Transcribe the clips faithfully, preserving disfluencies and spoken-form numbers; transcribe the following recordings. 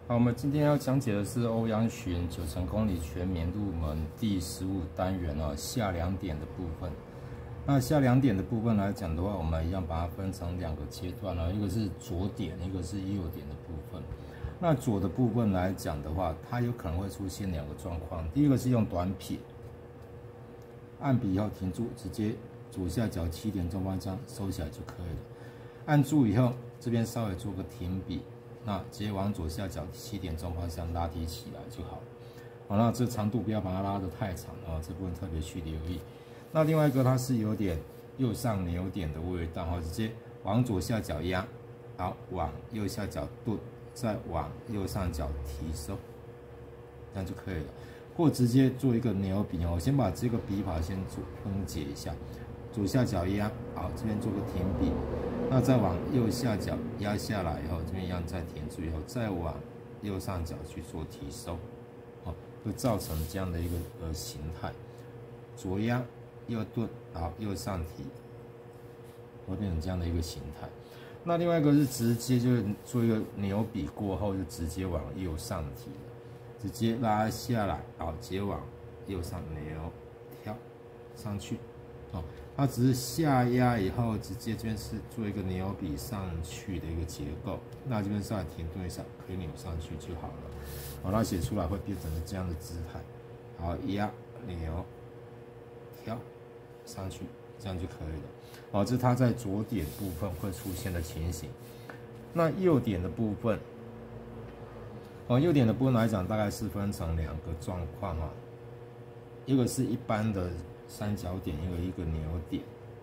好，我们今天要讲解的是欧阳询九成公理全免入门第十五单元啊下两点的部分。那下两点的部分来讲的话，我们一样把它分成两个阶段啊，一个是左点，一个是右点的部分。那左的部分来讲的话，它有可能会出现两个状况。第一个是用短撇，按笔以后停住，直接左下角七点钟方向收起来就可以了。按住以后，这边稍微做个停笔。 那直接往左下角七点钟方向拉提起来就好了。好，那这长度不要把它拉得太长啊，这部分特别去留意。那另外一个它是有点右上扭点的味道哈，直接往左下角压，好，往右下角顿，再往右上角提收，这样就可以了。或直接做一个扭笔哦，我先把这个笔法先做分解一下。 左下角压，好，这边做个停笔，那再往右下角压下来以后，这边一样再停住以后，再往右上角去做提收，好，会造成这样的一个呃形态，左压右顿，好，右上提，会变成这样的一个形态。那另外一个是直接就是做一个扭笔过后，就直接往右上提了，直接拉下来，好，直接往右上扭跳上去，好。 它只是下压以后，直接这边是做一个扭笔上去的一个结构。那这边稍微停顿一下，可以扭上去就好了。好，那写出来会变成这样的姿态。好，压、扭、跳上去，这样就可以了。好，这是它在左点部分会出现的情形。那右点的部分，哦，右点的部分来讲，大概是分成两个状况啊，一个是一般的。 三角点，一个一个扭点。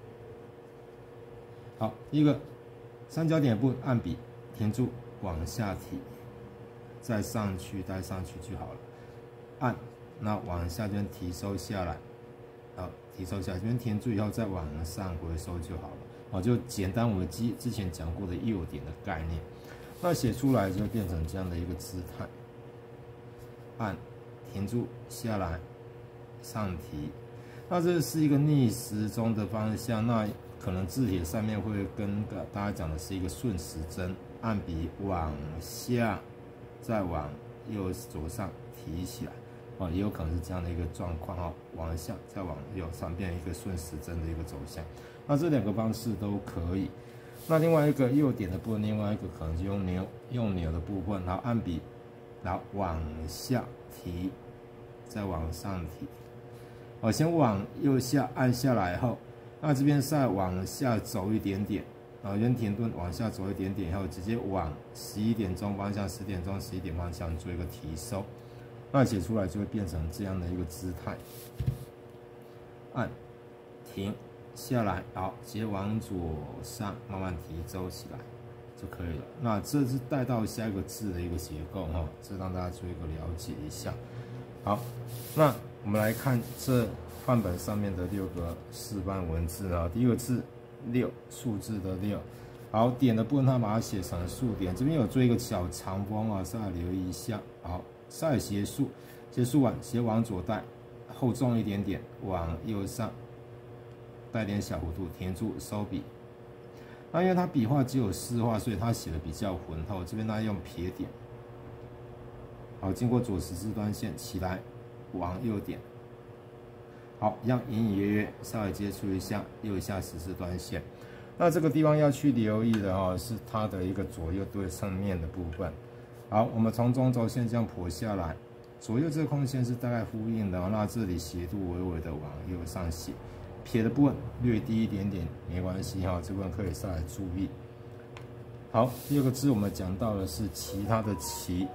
好，一个三角点部分按笔停住，往下提，再上去，带上去就好了。按，那往下这边提收下来，好，提收下来，这边停住以后再往上回收就好了。好，就简单我们之之前讲过的右点的概念，那写出来就变成这样的一个姿态。按，停住下来，上提。 那这是一个逆时钟的方向，那可能字帖上面会跟大家讲的是一个顺时针，按笔往下，再往右左上提起来，哦，也有可能是这样的一个状况哈，往下再往右上变成一个顺时针的一个走向。那这两个方式都可以。那另外一个右点的部分，另外一个可能就用扭用扭的部分，然后按笔，然后往下提，再往上提。 我先往右下按下来后，那这边再往下走一点点，啊，原停顿往下走一点点以后，直接往十一点钟方向、十点钟、十一点方向做一个提收，那写出来就会变成这样的一个姿态。按停下来，好，直接往左上慢慢提收起来就可以了。那这是带到下一个字的一个结构哈，这让大家做一个了解一下。好，那。 我们来看这范本上面的六个示范文字啊，第一个字六，数字的六。好，点的部分它把它写成竖点，这边有做一个小长锋啊，稍微留意一下。好，稍微结束，结束完斜往左带，厚重一点点，往右上带点小弧度，停住收笔。那因为它笔画只有四画，所以它写的比较浑厚。这边它用撇点。好，经过左十字端线起来。 往右点，好，一样隐隐约约稍微接触一下右下十字端线。那这个地方要去留意的哦，是它的一个左右对称面的部分。好，我们从中轴线这样剖下来，左右这个空间是大概呼应的哦。那这里斜度微微的往右上写，撇的部分略低一点点没关系哈，这部分可以稍微注意。好，第二个字我们讲到的是其他的其。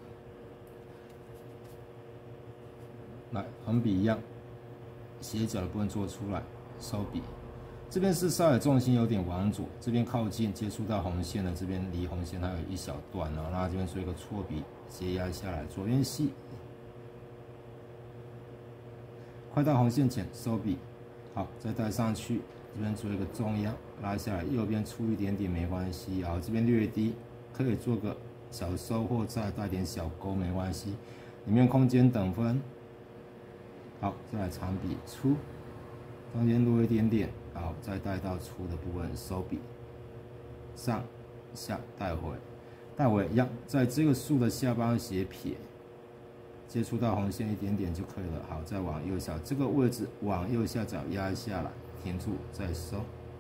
来，横笔一样，斜角的部分做出来，收笔。这边是稍微重心有点往左，这边靠近接触到红线的，这边离红线还有一小段哦。那这边做一个错笔，斜压下来，左边细，快到红线前收笔。好，再带上去，这边做一个重压，拉下来，右边粗一点点没关系。好，这边略低，可以做个小收或再带点小勾没关系。里面空间等分。 好，再来长笔粗，中间多一点点，好，再带到粗的部分收笔，上下带回， 带尾一样，在这个竖的下方斜撇，接触到红线一点点就可以了。好，再往右下这个位置往右下角压下来，停住，再收，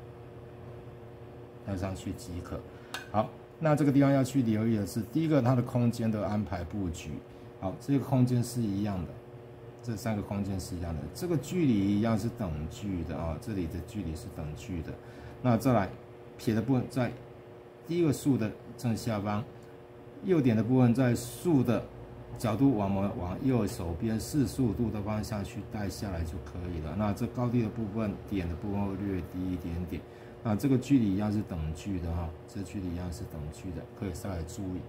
带上去即可。好，那这个地方要去留意的是，第一个它的空间的安排布局。好，这个空间是一样的，这三个空间是一样的，这个距离一样是等距的啊、哦，这里的距离是等距的。那再来撇的部分在第一个竖的正下方，右点的部分在竖的角度往往右手边四十五度的方向去带下来就可以了。那这高低的部分，点的部分会略低一点点。那这个距离一样是等距的哈，这距离一样是等距的，可以稍微注意。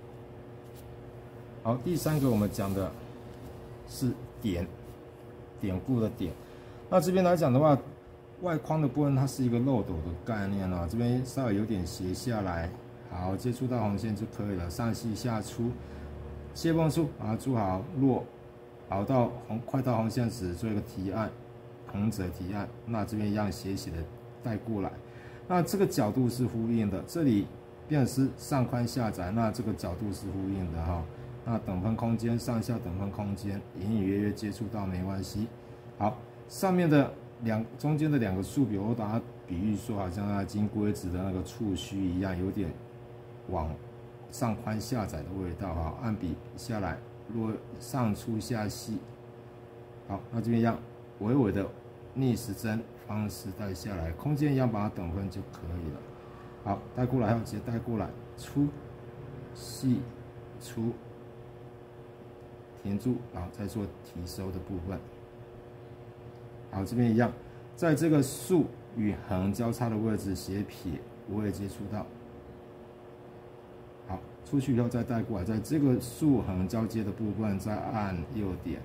好，第三个我们讲的是点，典故的点。那这边来讲的话，外框的部分它是一个漏斗的概念啊，这边稍微有点斜下来，好，接触到红线就可以了，上细下出，切缝处把它做好，落，熬到红快到红线时做一个提按，横折提按，那这边一样斜斜的带过来，那这个角度是呼应的，这里变是上宽下窄，那这个角度是呼应的哈。那等分空间上下等分空间隐隐约约接触到没关系。好，上面的两中间的两个竖笔，我把它比喻说好像它金龟子的那个触须一样，有点往上宽下窄的味道哈。按笔下来，落上粗下细。好，那这边一样微微的逆时针方式带下来，空间一样把它等分就可以了。好，带过来，还有直接带过来，粗细粗。停住，然后再做提收的部分。好，这边一样，在这个竖与横交叉的位置斜撇，我也接触到。好，出去以后再带过来，在这个竖横交接的部分再按右点。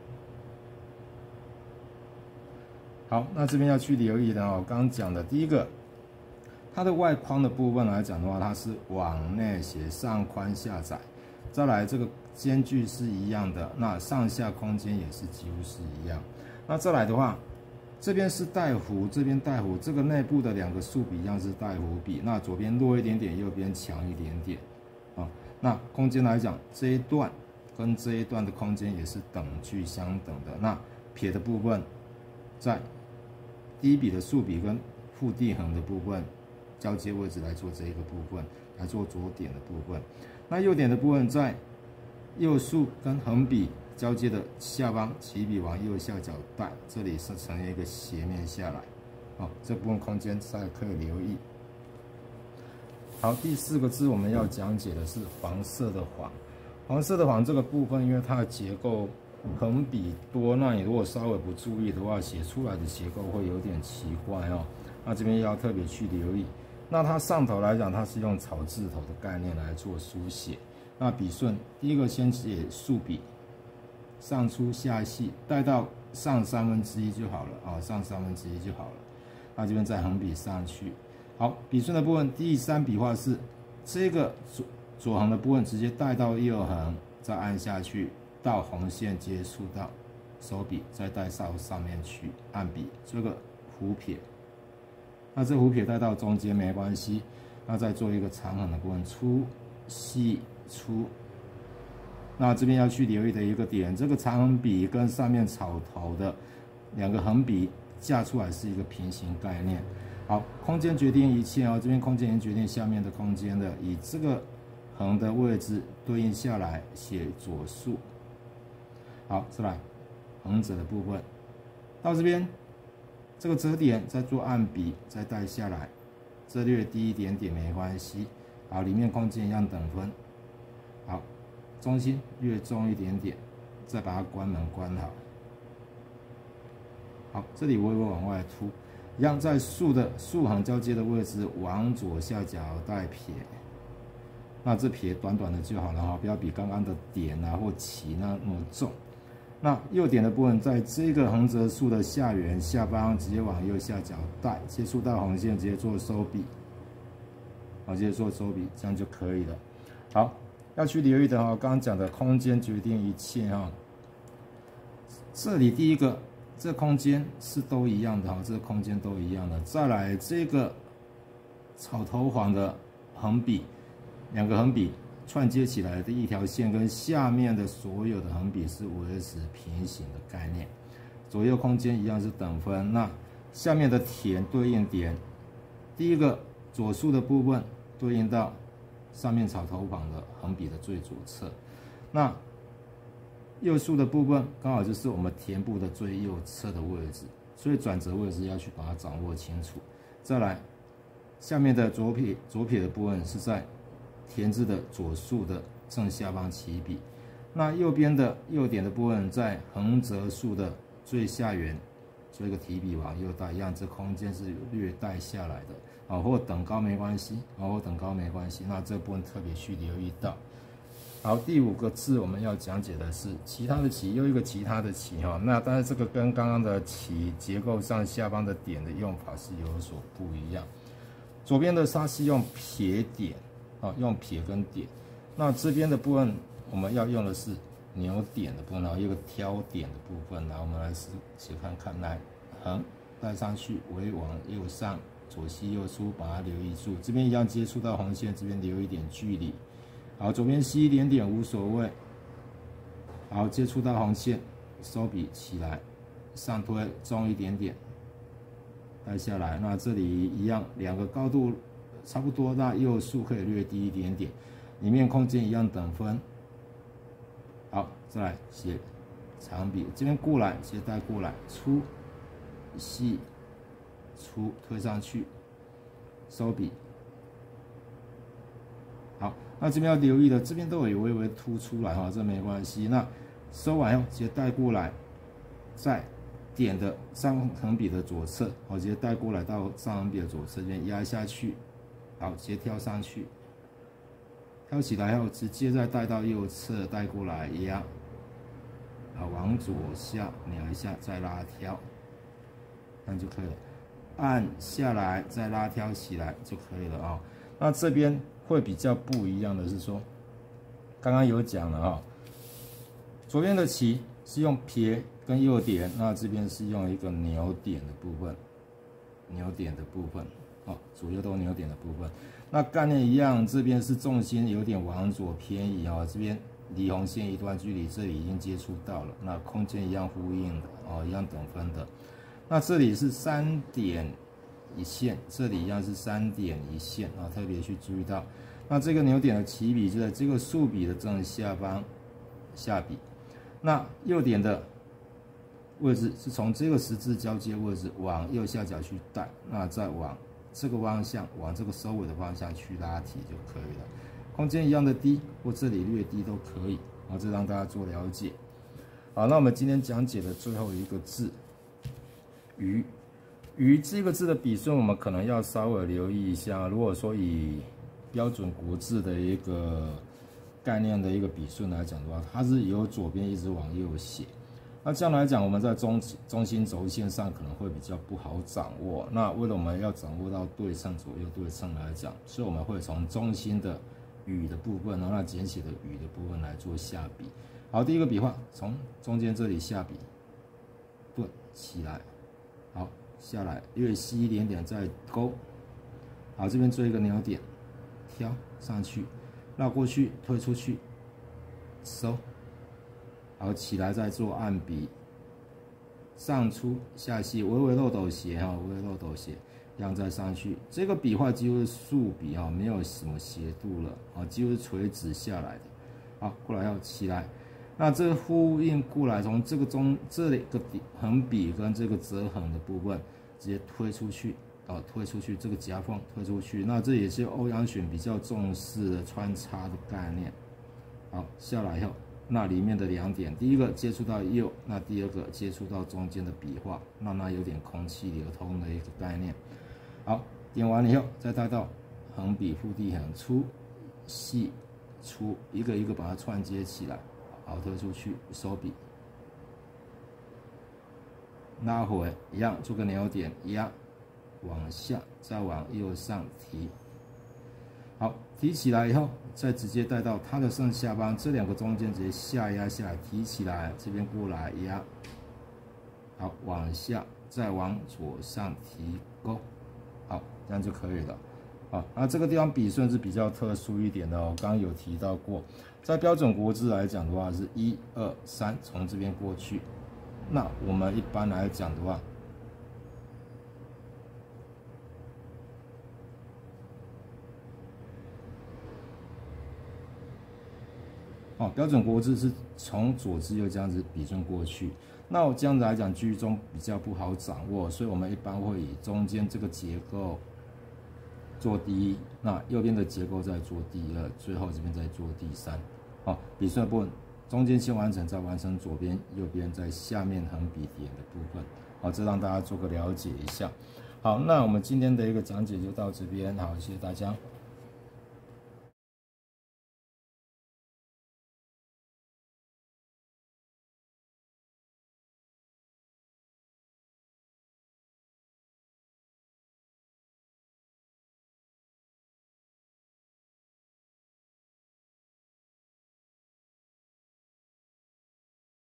好，那这边要去留意的哦，刚刚讲的第一个，它的外框的部分来讲的话，它是往内斜，上宽下窄。再来，这个间距是一样的，那上下空间也是几乎是一样。那再来的话，这边是带弧，这边带弧，这个内部的两个竖笔一样是带弧笔，那左边弱一点点，右边强一点点啊。那空间来讲，这一段跟这一段的空间也是等距相等的。那撇的部分，在第一笔的竖笔跟负地横的部分交接位置来做这一个部分，来做左点的部分。那右点的部分在右竖跟横笔交接的下方，起笔往右下角带，这里是呈现一个斜面下来，哦，这部分空间大家可以留意。好，第四个字我们要讲解的是黄色的黄，黄色的黄这个部分，因为它的结构横笔多，那你如果稍微不注意的话，写出来的结构会有点奇怪哦。那这边要特别去留意。那它上头来讲，它是用草字头的概念来做书写。那笔顺，第一个先写竖笔，上粗下细，带到上三分之一就好了啊，上三分之一就好了。那这边再横笔上去。好，笔顺的部分，第三笔画是这个左左横的部分，直接带到右横，再按下去，到红线接触到手笔，再带到上面去，按笔这个弧撇。那这弧撇带到中间没关系，那再做一个长横的部分，粗细粗。那这边要去留意的一个点，这个长横笔跟上面草头的两个横笔架出来是一个平行概念。好，空间决定一切哦，这边空间已经决定下面的空间的，以这个横的位置对应下来写左竖。好，再来横折的部分，到这边。这个折点再做按笔，再带下来，这略低一点点没关系。好，里面空间一样等分。好，中心略重一点点，再把它关门关好。好，这里微微往外凸，一样在竖的竖横交接的位置往左下角带撇。那这撇短短的就好了哈，不要比刚刚的点啊或起那么重。那右点的部分，在这个横折竖的下缘下方，直接往右下角带，接触到红线，直接做收笔，好，直接做收笔，这样就可以了。好，要去留意的哈，刚刚讲的空间决定一切哈。这里第一个，这空间是都一样的哈，这个空间都一样的。再来这个草头黄的横笔， 两个横笔串接起来的一条线，跟下面的所有的横笔是维持平行的概念。左右空间一样是等分。那下面的田对应点，第一个左竖的部分对应到上面草头旁的横笔的最左侧，那右竖的部分刚好就是我们田部的最右侧的位置，所以转折位置要去把它掌握清楚。再来，下面的左撇左撇的部分是在田字的左竖的正下方起笔，那右边的右点的部分在横折竖的最下缘做一个提笔往右带，一样这空间是略带下来的啊，或等高没关系啊，或等高没关系，那这部分特别去留意到。好，第五个字我们要讲解的是其他的其，又一个其他的其哈，那但是这个跟刚刚的其结构上下方的点的用法是有所不一样。左边的它是用撇点啊，用撇跟点，那这边的部分我们要用的是扭点的部分，然后一个挑点的部分，然后我们来写看看，来横带上去，尾往右上，左吸右出，把它留意住，这边一样接触到红线，这边留一点距离。好，左边吸一点点无所谓。好，接触到红线，收笔起来，上推重一点点，带下来。那这里一样，两个高度差不多，那右竖可以略低一点点，里面空间一样等分。好，再来写长笔，这边过来，斜带过来，粗细粗推上去，收笔。好，那这边要留意的，这边都有微微凸出来哈，这没关系。那收完后，直接带过来，在点的上横笔的左侧，好，直接带过来到上横笔的左侧这边压下去，好，直接挑上去，挑起来后，直接再带到右侧，带过来压，好，往左下扭一下，再拉挑，这样就可以了。按下来，再拉挑起来就可以了啊、哦。那这边会比较不一样的是说，刚刚有讲了哈，左边的其是用撇跟右点，那这边是用一个扭点的部分，扭点的部分，哦，左右都扭点的部分。那概念一样，这边是重心有点往左偏移啊，这边离红线一段距离，这里已经接触到了，那空间一样呼应的哦，一样等分的。那这里是三点一线，这里一样是三点一线啊，特别去注意到。那这个扭点的起笔就在这个竖笔的正下方下笔，那右点的位置是从这个十字交接位置往右下角去带，那再往这个方向，往这个收尾的方向去拉提就可以了。空间一样的低，或这里略低都可以，好，这让大家做了解。好，那我们今天讲解的最后一个字，鱼。鱼这个字的笔顺，我们可能要稍微留意一下。如果说以标准国字的一个概念的一个笔顺来讲的话，它是由左边一直往右写。那这样来讲，我们在中中心轴线上可能会比较不好掌握。那为了我们要掌握到对称左右对称来讲，所以我们会从中心的雨的部分，然后那简写的雨的部分来做下笔。好，第一个笔画从中间这里下笔，顿起来，好。下来略细一点点再勾，好，这边做一个扭点，挑上去，绕过去，推出去，收，好，起来再做按笔，上粗下细，微微漏斗斜哈，微微漏斗斜，这样再上去，这个笔画几乎是竖笔哈，没有什么斜度了啊，几乎是垂直下来的，好，过来要起来。那这个呼应过来，从这个中这里个横笔跟这个折横的部分直接推出去，啊，推出去这个夹缝推出去。那这也是欧阳询比较重视的穿插的概念。好，下来以后，那里面的两点，第一个接触到右，那第二个接触到中间的笔画，让它有点空气流通的一个概念。好，点完了以后，再带到横笔复地横，粗细粗，一个一个把它串接起来。好，推出去，收笔，拉回一样，做个扭点，压，往下，再往右上提。好，提起来以后，再直接带到它的正下方，这两个中间直接下压下来，提起来，这边过来压。好，往下，再往左上提勾。好，这样就可以了。 好，那这个地方笔顺是比较特殊一点的哦，刚刚有提到过，在标准国字来讲的话是一二三从这边过去，那我们一般来讲的话，哦，标准国字是从左至右这样子笔顺过去，那我这样子来讲句中比较不好掌握，所以我们一般会以中间这个结构做第一，那右边的结构再做第二，最后这边再做第三。好，笔顺的部分中间先完成，再完成左边、右边在下面横笔点的部分。好，这让大家做个了解一下。好，那我们今天的一个讲解就到这边，好，谢谢大家。